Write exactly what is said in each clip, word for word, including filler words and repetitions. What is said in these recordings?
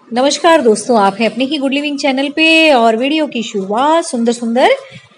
नमस्कार दोस्तों, आप हैं अपने ही गुड लिविंग चैनल पे और वीडियो की शुरुआत सुंदर सुंदर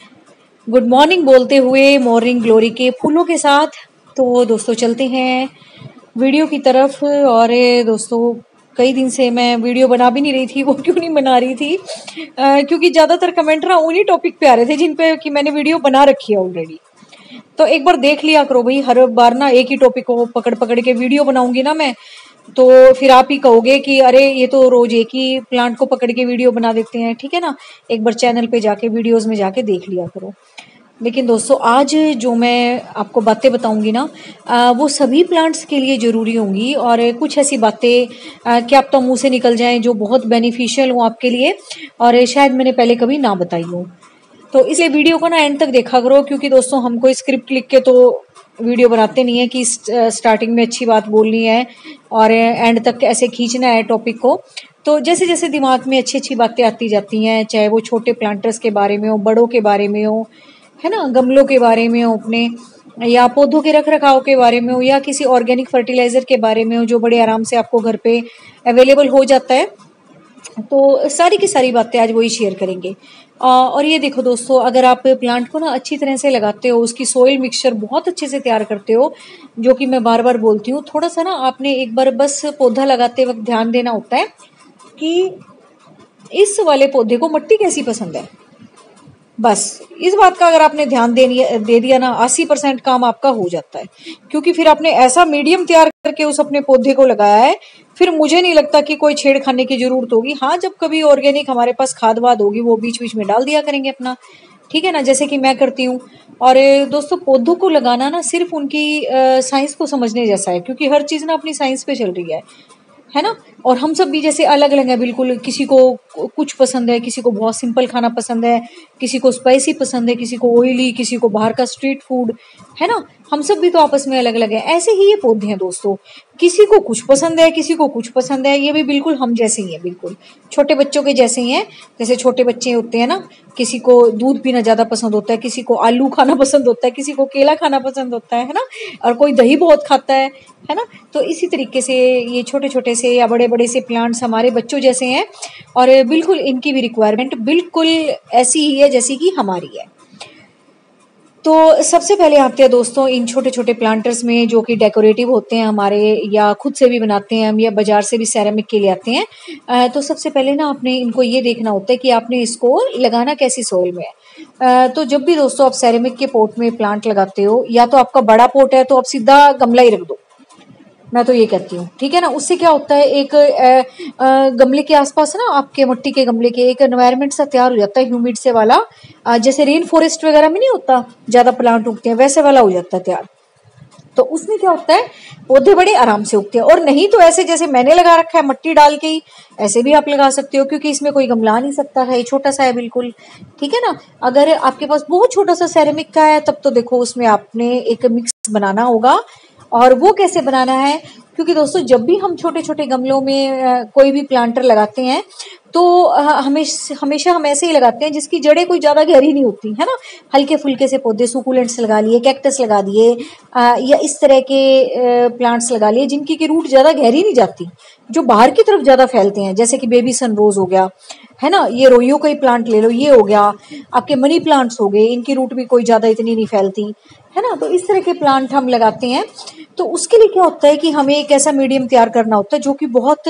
गुड मॉर्निंग बोलते हुए मॉर्निंग ग्लोरी के फूलों के साथ। तो दोस्तों चलते हैं वीडियो की तरफ। और दोस्तों कई दिन से मैं वीडियो बना भी नहीं रही थी। वो क्यों नहीं बना रही थी? आ, क्योंकि ज़्यादातर कमेंट ना उन्हीं टॉपिक पे आ रहे थे जिन पे कि मैंने वीडियो बना रखी है ऑलरेडी। तो एक बार देख लिया करो भाई, हर बार ना एक ही टॉपिक को पकड़ पकड़ के वीडियो बनाऊंगी ना मैं, तो फिर आप ही कहोगे कि अरे ये तो रोज एक ही प्लांट को पकड़ के वीडियो बना देते हैं। ठीक है ना, एक बार चैनल पे जाके वीडियोस में जाके देख लिया करो। लेकिन दोस्तों आज जो मैं आपको बातें बताऊंगी ना, आ, वो सभी प्लांट्स के लिए जरूरी होंगी। और कुछ ऐसी बातें आ, क्या आप तो मुंह से निकल जाएं जो बहुत बेनिफिशियल हो आपके लिए, और शायद मैंने पहले कभी ना बताई हो। तो इसलिए वीडियो को ना एंड तक देखा करो, क्योंकि दोस्तों हम कोई स्क्रिप्ट लिख के तो वीडियो बनाते नहीं है कि स्टार्टिंग में अच्छी बात बोलनी है और एंड तक ऐसे खींचना है टॉपिक को। तो जैसे जैसे दिमाग में अच्छी अच्छी बातें आती जाती हैं, चाहे वो छोटे प्लांटर्स के बारे में हो, बड़ों के बारे में हो, है ना, गमलों के बारे में हो अपने, या पौधों के रख रखाव के बारे में हो, या किसी ऑर्गेनिक फर्टिलाइजर के बारे में हो जो बड़े आराम से आपको घर पे अवेलेबल हो जाता है, तो सारी की सारी बातें आज वही शेयर करेंगे। और ये देखो दोस्तों, अगर आप प्लांट को ना अच्छी तरह से लगाते हो, उसकी सोइल मिक्सचर बहुत अच्छे से तैयार करते हो, जो कि मैं बार बार बोलती हूँ, थोड़ा सा ना आपने एक बार बस पौधा लगाते वक्त ध्यान देना होता है कि इस वाले पौधे को मिट्टी कैसी पसंद है। बस इस बात का अगर आपने ध्यान दे दे दिया ना, अस्सी परसेंट काम आपका हो जाता है। क्योंकि फिर आपने ऐसा मीडियम तैयार करके उस अपने पौधे को लगाया है, फिर मुझे नहीं लगता कि कोई छेड़खानी की जरूरत होगी। हाँ, जब कभी ऑर्गेनिक हमारे पास खाद वाद होगी वो बीच बीच में डाल दिया करेंगे अपना, ठीक है ना, जैसे कि मैं करती हूँ। और दोस्तों पौधों को लगाना ना सिर्फ उनकी साइंस को समझने जैसा है, क्योंकि हर चीज ना अपनी साइंस पे चल रही है है ना। और हम सब भी जैसे अलग अलग हैं बिल्कुल, किसी को कुछ पसंद है, किसी को बहुत सिंपल खाना पसंद है, किसी को स्पाइसी पसंद है, किसी को ऑयली, किसी को बाहर का स्ट्रीट फूड, है ना। हम सब भी तो आपस में अलग अलग हैं। ऐसे ही ये पौधे हैं दोस्तों, किसी को कुछ पसंद है, किसी को कुछ पसंद है। ये भी बिल्कुल हम जैसे ही हैं, बिल्कुल छोटे बच्चों के जैसे ही हैं। जैसे छोटे बच्चे होते हैं ना, किसी को दूध पीना ज्यादा पसंद होता है, किसी को आलू खाना पसंद होता है, किसी को केला खाना पसंद होता है है ना, और कोई दही बहुत खाता है है ना। तो इसी तरीके से ये छोटे छोटे से या बड़े बड़े से प्लांट्स हमारे बच्चों जैसे हैं, और बिल्कुल इनकी भी रिक्वायरमेंट बिल्कुल ऐसी ही है जैसी कि हमारी है। तो सबसे पहले आते हैं दोस्तों इन छोटे छोटे प्लांटर्स में, जो कि डेकोरेटिव होते हैं हमारे, या खुद से भी बनाते हैं हम, या बाजार से भी सेरेमिक के लिए आते हैं। तो सबसे पहले ना आपने इनको ये देखना होता है कि आपने इसको लगाना कैसी सोइल में है। तो जब भी दोस्तों आप सेरेमिक के पोट में प्लांट लगाते हो, या तो आपका बड़ा पोट है तो आप सीधा गमला ही रख दो, मैं तो ये कहती हूँ, ठीक है ना। उससे क्या होता है, एक आ, आ, गमले के आसपास ना, आपके मिट्टी के गमले के एक एनवायरनमेंट सा तैयार हो जाता है, ह्यूमिड से वाला, आ, जैसे रेन फॉरेस्ट वगैरह में नहीं होता ज्यादा प्लांट उगते हैं, वैसे वाला हो जाता है तैयार। तो उसमें क्या होता है, पौधे बड़े आराम से उगते हैं। और नहीं तो ऐसे जैसे मैंने लगा रखा है मिट्टी डाल के ही, ऐसे भी आप लगा सकते हो, क्योंकि इसमें कोई गमला नहीं सकता है, छोटा सा है बिल्कुल, ठीक है ना। अगर आपके पास बहुत छोटा सा सेरेमिक का है, तब तो देखो उसमें आपने एक मिक्स बनाना होगा। और वो कैसे बनाना है, क्योंकि दोस्तों जब भी हम छोटे छोटे गमलों में कोई भी प्लांटर लगाते हैं, तो हमेशा हमेशा हम ऐसे ही लगाते हैं जिसकी जड़ें कोई ज्यादा गहरी नहीं होती, है ना। हल्के फुल्के से पौधे, सुकुलेंट्स लगा लिए, कैक्टस लगा दिए, या इस तरह के प्लांट्स लगा लिए जिनकी की रूट ज्यादा गहरी नहीं जाती, जो बाहर की तरफ ज्यादा फैलते हैं, जैसे कि बेबी सन रोज हो गया, है ना। ये रोइयो का ही प्लांट ले लो, ये हो गया, आपके मनी प्लांट्स हो गए, इनकी रूट भी कोई ज्यादा इतनी नहीं फैलती, है ना। तो इस तरह के प्लांट हम लगाते हैं। तो उसके लिए क्या होता है कि हमें एक ऐसा मीडियम तैयार करना होता है जो कि बहुत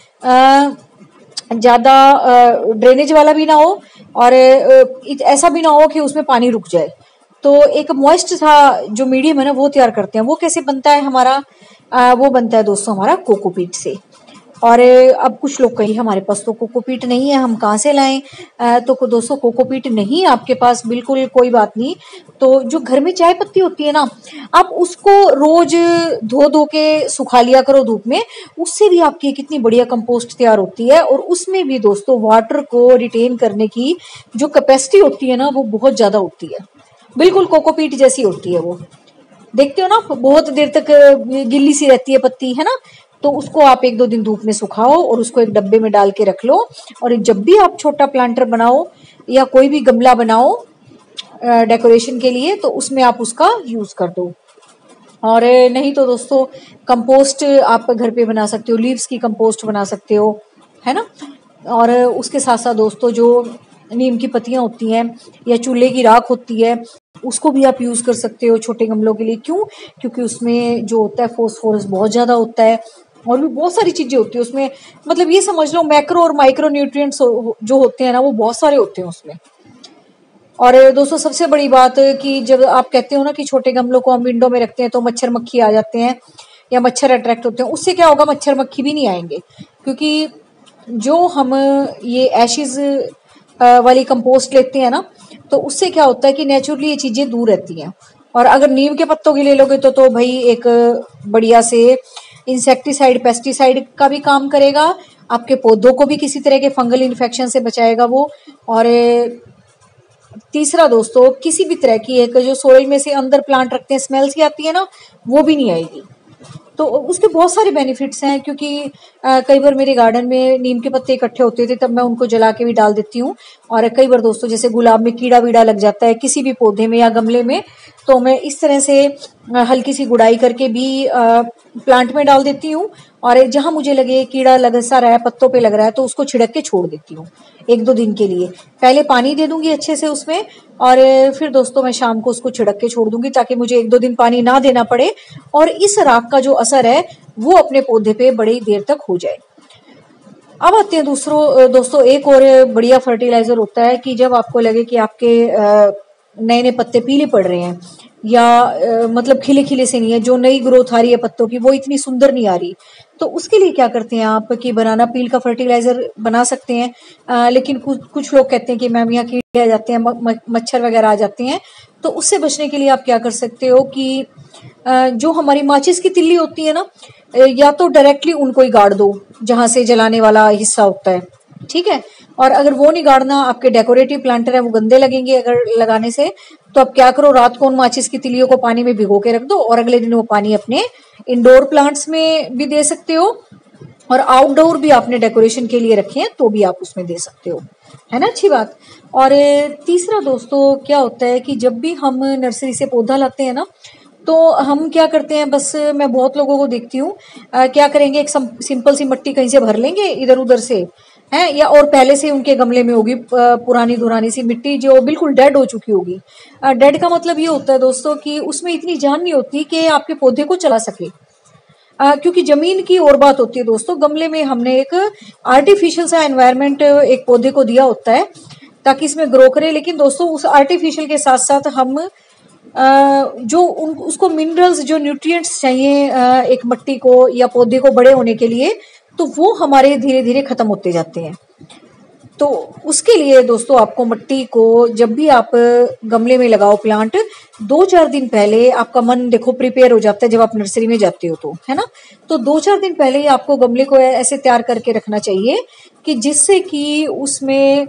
ज्यादा ड्रेनेज वाला भी ना हो, और ऐसा भी ना हो कि उसमें पानी रुक जाए। तो एक मॉइस्ट सा जो मीडियम है ना, वो तैयार करते हैं। वो कैसे बनता है हमारा, आ, वो बनता है दोस्तों हमारा कोकोपीट से। और अब कुछ लोग कहीं हमारे पास तो कोकोपीट नहीं है, हम कहाँ से लाएं। तो दोस्तों कोकोपीट नहीं आपके पास, बिल्कुल कोई बात नहीं। तो जो घर में चाय पत्ती होती है ना, आप उसको रोज धो धो के सुखा लिया करो धूप में, उससे भी आपकी कितनी बढ़िया कंपोस्ट तैयार होती है। और उसमें भी दोस्तों वाटर को रिटेन करने की जो कैपेसिटी होती है ना, वो बहुत ज्यादा होती है, बिल्कुल कोकोपीट जैसी होती है वो। देखते हो ना, बहुत देर तक गिल्ली सी रहती है पत्ती, है ना। तो उसको आप एक दो दिन धूप में सुखाओ और उसको एक डब्बे में डाल के रख लो, और जब भी आप छोटा प्लांटर बनाओ या कोई भी गमला बनाओ डेकोरेशन के लिए, तो उसमें आप उसका यूज कर दो। और नहीं तो दोस्तों कंपोस्ट आप घर पे बना सकते हो, लीव्स की कंपोस्ट बना सकते हो, है ना। और उसके साथ साथ दोस्तों जो नीम की पत्तियां होती हैं या चूल्हे की राख होती है, उसको भी आप यूज कर सकते हो छोटे गमलों के लिए। क्यों? क्योंकि उसमें जो होता है फॉस्फोरस बहुत ज्यादा होता है और भी बहुत सारी चीजें होती है उसमें। मतलब ये समझ लो मैक्रो और माइक्रो न्यूट्रिएंट्स जो होते हैं ना, वो बहुत सारे होते हैं उसमें। और दोस्तों सबसे बड़ी बात कि जब आप कहते हो ना कि छोटे गमलों को हम विंडो में रखते हैं तो मच्छर मक्खी आ जाते हैं या मच्छर अट्रैक्ट होते हैं, उससे क्या होगा, मच्छर मक्खी भी नहीं आएंगे। क्योंकि जो हम ये एशिज वाली कंपोस्ट लेते हैं ना, तो उससे क्या होता है कि नेचुरली ये चीजें दूर रहती हैं। और अगर नीम के पत्तों की ले लोगे तो तो भाई एक बढ़िया से इंसेक्टिसाइड पेस्टिसाइड का भी काम करेगा, आपके पौधों को भी किसी तरह के फंगल इन्फेक्शन से बचाएगा वो। और तीसरा दोस्तों, किसी भी तरह की एक जो सोइल में से अंदर प्लांट रखते हैं स्मेल सी आती है ना, वो भी नहीं आएगी। तो उसके बहुत सारे बेनिफिट्स हैं। क्योंकि आ, कई बार मेरे गार्डन में नीम के पत्ते इकट्ठे होते थे, तब मैं उनको जला के भी डाल देती हूँ। और कई बार दोस्तों जैसे गुलाब में कीड़ा वीड़ा लग जाता है किसी भी पौधे में या गमले में, तो मैं इस तरह से हल्की सी गुड़ाई करके भी आ, प्लांट में डाल देती हूँ। और जहां मुझे लगे कीड़ा लग सा रहा है, पत्तों पे लग रहा है, तो उसको छिड़क के छोड़ देती हूँ एक दो दिन के लिए। पहले पानी दे दूंगी अच्छे से उसमें, और फिर दोस्तों मैं शाम को उसको छिड़क के छोड़ दूंगी ताकि मुझे एक दो दिन पानी ना देना पड़े और इस राख का जो असर है वो अपने पौधे पे बड़ी देर तक हो जाए। अब आते हैं दूसरों दोस्तों, एक और बढ़िया फर्टिलाइजर होता है कि जब आपको लगे कि आपके नए नए पत्ते पीले पड़ रहे हैं या आ, मतलब खिले खिले से नहीं है, जो नई ग्रोथ आ रही है पत्तों की वो इतनी सुंदर नहीं आ रही, तो उसके लिए क्या करते हैं आप कि बनाना पील का फर्टिलाइजर बना सकते हैं। आ, लेकिन कुछ कुछ लोग कहते हैं कि मैम यहाँ कीड़े आ जाते हैं, मच्छर वगैरह आ जाते हैं। तो उससे बचने के लिए आप क्या कर सकते हो कि आ, जो हमारी माचिस की तिल्ली होती है ना, या तो डायरेक्टली उनको ही गाड़ दो जहां से जलाने वाला हिस्सा होता है, ठीक है। और अगर वो नहीं गाड़ना, आपके डेकोरेटिव प्लांटर है वो गंदे लगेंगे अगर लगाने से, तो आप क्या करो, रात को उन माचिस की तिलियों को पानी में भिगो के रख दो और अगले दिन वो पानी अपने इंडोर प्लांट्स में भी दे सकते हो और आउटडोर भी आपने डेकोरेशन के लिए रखे हैं तो भी आप उसमें दे सकते हो, है ना, अच्छी बात। और तीसरा दोस्तों क्या होता है कि जब भी हम नर्सरी से पौधा लाते हैं ना, तो हम क्या करते हैं, बस मैं बहुत लोगों को देखती हूँ क्या करेंगे, एक सिंपल सी मिट्टी कहीं से भर लेंगे इधर उधर से, है, या और पहले से उनके गमले में होगी पुरानी दुरानी सी मिट्टी जो बिल्कुल डेड हो चुकी होगी। डेड का मतलब ये होता है दोस्तों कि उसमें इतनी जान नहीं होती कि आपके पौधे को चला सके। आ, क्योंकि जमीन की और बात होती है दोस्तों, गमले में हमने एक आर्टिफिशियल सा एनवायरनमेंट एक पौधे को दिया होता है ताकि इसमें ग्रो करे। लेकिन दोस्तों उस आर्टिफिशियल के साथ साथ हम आ, जो उन उसको मिनरल्स जो न्यूट्रिएंट्स चाहिए आ, एक मिट्टी को या पौधे को बड़े होने के लिए, तो वो हमारे धीरे धीरे खत्म होते जाते हैं। तो उसके लिए दोस्तों आपको मिट्टी को जब भी आप गमले में लगाओ प्लांट, दो चार दिन पहले आपका मन देखो प्रिपेयर हो जाता है जब आप नर्सरी में जाते हो तो, है ना। तो दो चार दिन पहले ही आपको गमले को ऐसे तैयार करके रखना चाहिए कि जिससे कि उसमें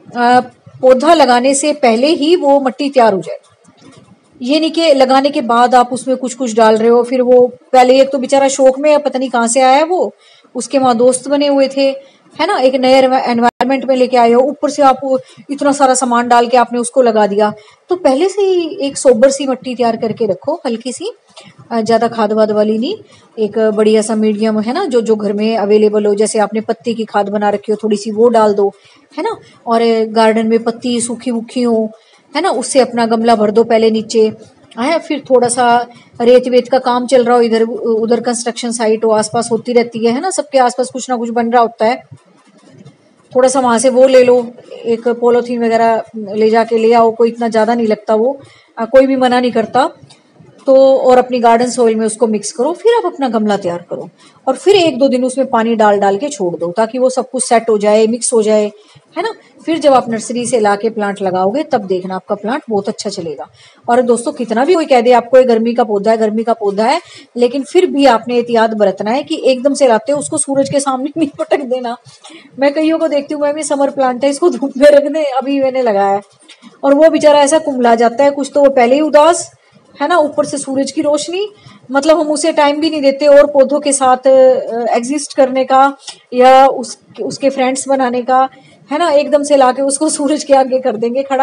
पौधा लगाने से पहले ही वो मिट्टी तैयार हो जाए। ये नहीं कि लगाने के बाद आप उसमें कुछ कुछ डाल रहे हो, फिर वो पहले एक तो बेचारा शौक में पता नहीं कहाँ से आया वो, उसके वहां दोस्त बने हुए थे, है ना, एक नए एनवायरनमेंट में लेके आए हो, ऊपर से आप इतना सारा सामान डाल के आपने उसको लगा दिया। तो पहले से ही एक सोबर सी मिट्टी तैयार करके रखो, हल्की सी, ज्यादा खाद वाद वाली नहीं, एक बढ़िया सा मीडियम, है ना, जो जो घर में अवेलेबल हो। जैसे आपने पत्ती की खाद बना रखी हो थोड़ी सी वो डाल दो, है ना। और गार्डन में पत्ती सूखी वूखी हो, है ना, उससे अपना गमला भर दो पहले नीचे, है, फिर थोड़ा सा रेत वेत का काम चल रहा हो, इधर उधर कंस्ट्रक्शन साइट हो आसपास होती रहती है है ना, सबके आसपास कुछ ना कुछ बन रहा होता है, थोड़ा सा वहां से वो ले लो, एक पॉलीथीन वगैरह ले जाके ले आओ, कोई इतना ज्यादा नहीं लगता वो, आ, कोई भी मना नहीं करता तो, और अपनी गार्डन सोइल में उसको मिक्स करो, फिर आप अपना गमला तैयार करो और फिर एक दो दिन उसमें पानी डाल डाल के छोड़ दो ताकि वो सब कुछ सेट हो जाए, मिक्स हो जाए, है ना। फिर जब आप नर्सरी से लाके प्लांट लगाओगे तब देखना आपका प्लांट बहुत अच्छा चलेगा। और दोस्तों कितना भी कोई कह दे आपको ये गर्मी का पौधा है, गर्मी का पौधा है, लेकिन फिर भी आपने एहतियात बरतना है कि एकदम से लाते हो उसको सूरज के सामने नहीं पटक देना। मैं कईयों को देखती हूँ, मैं भी समर प्लांट है इसको धूप में रख दे, अभी मैंने लगाया है, और वो बेचारा ऐसा कुंभला जाता है, कुछ तो वो पहले ही उदास, है ना, ऊपर से सूरज की रोशनी, मतलब हम उसे टाइम भी नहीं देते और पौधों के साथ एग्जिस्ट करने का या उस उसके फ्रेंड्स बनाने का, है ना, एकदम से लाके उसको सूरज के आगे कर देंगे खड़ा,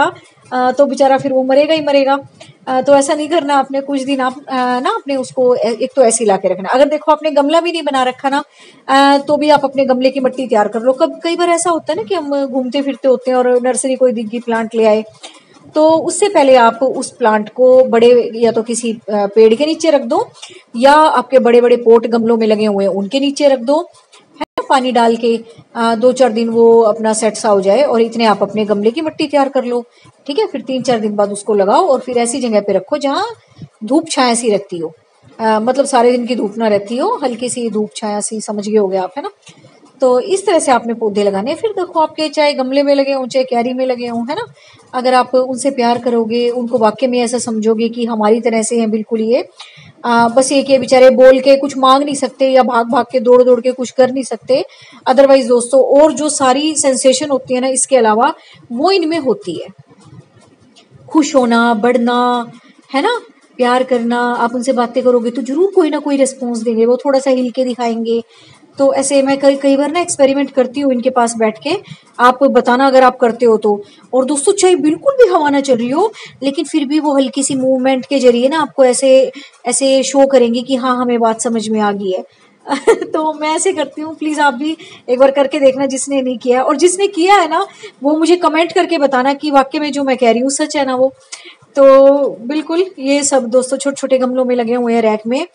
तो बेचारा फिर वो मरेगा ही मरेगा। तो ऐसा नहीं करना आपने, कुछ दिन आप ना अपने उसको एक तो ऐसे ला के रखना। अगर देखो आपने गमला भी नहीं बना रखा ना, तो भी आप अपने गमले की मिट्टी तैयार कर लो। कब कई बार ऐसा होता है ना कि हम घूमते फिरते होते हैं और नर्सरी कोई दिग्गी प्लांट ले आए, तो उससे पहले आप उस प्लांट को बड़े या तो किसी पेड़ के नीचे रख दो, या आपके बड़े बड़े पोट गमलों में लगे हुए हैं उनके नीचे रख दो, है ना, पानी डाल के दो चार दिन वो अपना सेट सा हो जाए और इतने आप अपने गमले की मिट्टी तैयार कर लो। ठीक है, फिर तीन चार दिन बाद उसको लगाओ और फिर ऐसी जगह पे रखो जहाँ धूप छाया सी रहती हो, आ, मतलब सारे दिन की धूप ना रहती हो, हल्की सी धूप छाया सी, समझ गए होगे आप, है ना। तो इस तरह से आपने पौधे लगाने हैं। फिर देखो आपके चाहे गमले में लगे हों चाहे क्यारी में लगे हों, है ना, अगर आप उनसे प्यार करोगे, उनको वाकई में ऐसा समझोगे कि हमारी तरह से हैं बिल्कुल ये, आ, बस ये कि बेचारे बोल के कुछ मांग नहीं सकते या भाग भाग के दौड़ दौड़ के कुछ कर नहीं सकते, अदरवाइज दोस्तों और जो सारी सेंसेशन होती है ना इसके अलावा वो इनमें होती है। खुश होना, बढ़ना, है ना, प्यार करना। आप उनसे बातें करोगे तो जरूर कोई ना कोई रिस्पॉन्स देंगे, वो थोड़ा सा हिल के दिखाएंगे। तो ऐसे मैं कई कई बार ना एक्सपेरिमेंट करती हूँ इनके पास बैठ के, आप बताना अगर आप करते हो तो। और दोस्तों चाहे बिल्कुल भी हवा ना चल रही हो, लेकिन फिर भी वो हल्की सी मूवमेंट के जरिए ना आपको ऐसे ऐसे शो करेंगे कि हाँ हमें बात समझ में आ गई है। तो मैं ऐसे करती हूँ, प्लीज आप भी एक बार करके देखना जिसने नहीं किया, और जिसने किया है ना वो मुझे कमेंट करके बताना कि वाकई में जो मैं कह रही हूँ सच है ना वो। तो बिल्कुल ये सब दोस्तों छोटे छोटे गमलों में लगे हुए हैं रैक में,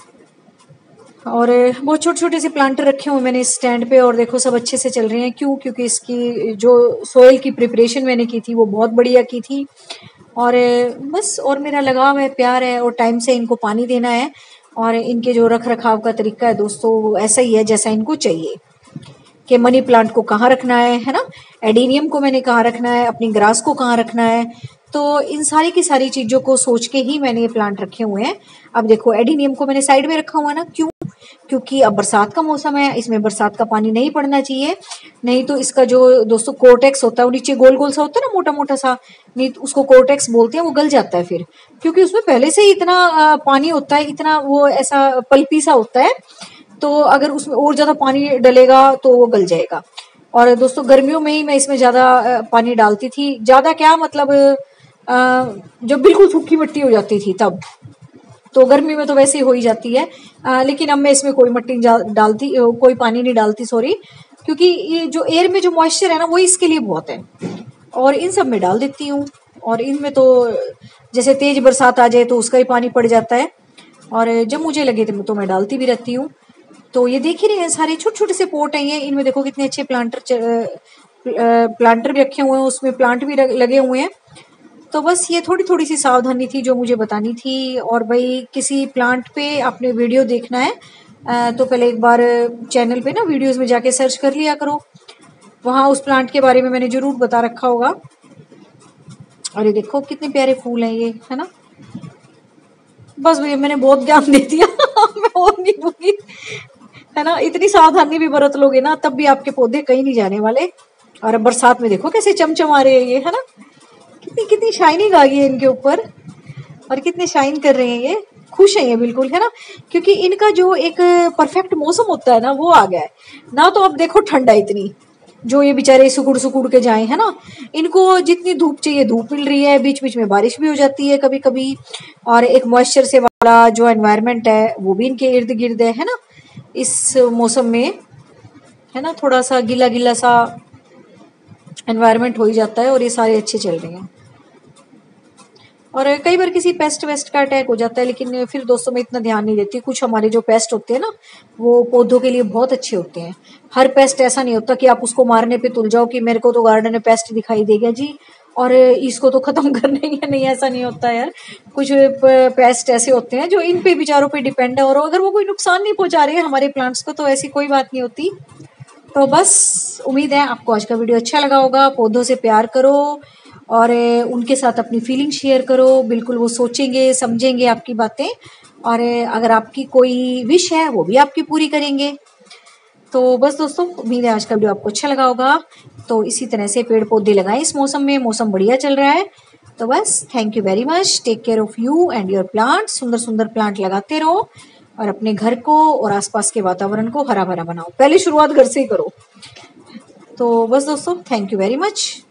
और बहुत छोटे छोटे से प्लांटर रखे हुए मैंने इस स्टैंड पे, और देखो सब अच्छे से चल रहे हैं। क्यों? क्योंकि इसकी जो सोयल की प्रिपरेशन मैंने की थी वो बहुत बढ़िया की थी, और बस और मेरा लगाव है, प्यार है, और टाइम से इनको पानी देना है। और इनके जो रख रखाव का तरीका है दोस्तों वो ऐसा ही है जैसा इनको चाहिए, कि मनी प्लांट को कहाँ रखना है है ना, एडीनियम को मैंने कहाँ रखना है, अपनी ग्रास को कहाँ रखना है। तो इन सारी की सारी चीजों को सोच के ही मैंने ये प्लांट रखे हुए हैं। अब देखो एडीनियम को मैंने साइड में रखा हुआ है ना, क्यों? क्योंकि अब बरसात का मौसम है, इसमें बरसात का पानी नहीं पड़ना चाहिए, नहीं तो इसका जो दोस्तों कोर्टेक्स होता है वो नीचे गोल गोल सा होता है ना, मोटा मोटा सा, नहीं तो उसको कोर्टेक्स बोलते हैं, वो गल जाता है फिर, क्योंकि उसमें पहले से ही इतना पानी होता है, इतना वो ऐसा पल्पी सा होता है। तो अगर उसमें और ज्यादा पानी डलेगा तो वो गल जाएगा। और दोस्तों गर्मियों में ही मैं इसमें ज्यादा पानी डालती थी, ज्यादा क्या मतलब जब बिल्कुल सूखी मिट्टी हो जाती थी तब, तो गर्मी में तो वैसे ही हो ही जाती है। आ, लेकिन अब मैं इसमें कोई मिट्टी डालती, कोई पानी नहीं डालती, सॉरी, क्योंकि ये जो एयर में जो मॉइस्चर है ना वो इसके लिए बहुत है, और इन सब में डाल देती हूँ। और इनमें तो जैसे तेज बरसात आ जाए तो उसका ही पानी पड़ जाता है, और जब मुझे लगे तो मैं डालती भी रहती हूँ। तो ये देख ही रहे हैं सारे छोटे छोटे से पोट हैं ये, इनमें देखो कितने अच्छे प्लांटर प्लांटर भी रखे हुए हैं, उसमें प्लांट भी लगे हुए हैं। तो बस ये थोड़ी थोड़ी सी सावधानी थी जो मुझे बतानी थी। और भाई किसी प्लांट पे आपने वीडियो देखना है तो पहले एक बार चैनल पे ना वीडियोस में जाके सर्च कर लिया करो, वहां उस प्लांट के बारे में मैंने जरूर बता रखा होगा। और ये देखो कितने प्यारे फूल हैं ये, है ना। बस भैया मैंने बहुत ज्ञान दे दिया मैं और नहीं दूंगी, है ना। इतनी सावधानी भी बरत लोगे ना तब भी आपके पौधे कहीं नहीं जाने वाले। और अब बरसात में देखो कैसे चमचमा रहे हैं ये, है ना, कितनी कितनी शाइनिंग आ गई है इनके ऊपर, और कितने शाइन कर रहे हैं ये, खुश है ये बिल्कुल, है ना, क्योंकि इनका जो एक परफेक्ट मौसम होता है ना वो आ गया है ना। तो अब देखो ठंड है इतनी, जो ये बेचारे सुकुड़ सुकुड़ के जाए, है ना, इनको जितनी धूप चाहिए धूप मिल रही है, बीच बीच में बारिश भी हो जाती है कभी कभी, और एक मॉइस्चर से वाला जो एनवायरनमेंट है वो भी इनके इर्द गिर्द है, है ना। इस मौसम में, है ना, थोड़ा सा गीला गीला सा एनवायरनमेंट हो ही जाता है, और ये सारे अच्छे चल रहे हैं। और कई बार किसी पेस्ट वेस्ट का अटैक हो जाता है, लेकिन फिर दोस्तों मैं इतना ध्यान नहीं देती। कुछ हमारे जो पेस्ट होते हैं ना वो पौधों के लिए बहुत अच्छे होते हैं। हर पेस्ट ऐसा नहीं होता कि आप उसको मारने पे तुल जाओ कि मेरे को तो गार्डन में पेस्ट दिखाई देगा जी और इसको तो खत्म करना ही है, नहीं ऐसा नहीं होता यार। कुछ पेस्ट ऐसे होते हैं जो इन पे बेचारों पे डिपेंड है, और अगर वो कोई नुकसान नहीं पहुंचा रहे हैं हमारे प्लांट्स को तो ऐसी कोई बात नहीं होती। तो बस उम्मीद है आपको आज का वीडियो अच्छा लगा होगा। पौधों से प्यार करो और उनके साथ अपनी फीलिंग शेयर करो, बिल्कुल वो सोचेंगे समझेंगे आपकी बातें, और अगर आपकी कोई विश है वो भी आपकी पूरी करेंगे। तो बस दोस्तों उम्मीद है आज का वीडियो आपको अच्छा लगा होगा। तो इसी तरह से पेड़ पौधे लगाएं इस मौसम में, मौसम बढ़िया चल रहा है। तो बस thank you very much, take care of you and your plant. सुंदर सुंदर प्लांट लगाते रहो और अपने घर को और आसपास के वातावरण को हरा भरा बनाओ। पहले शुरुआत घर से ही करो। तो बस दोस्तों थैंक यू वेरी मच।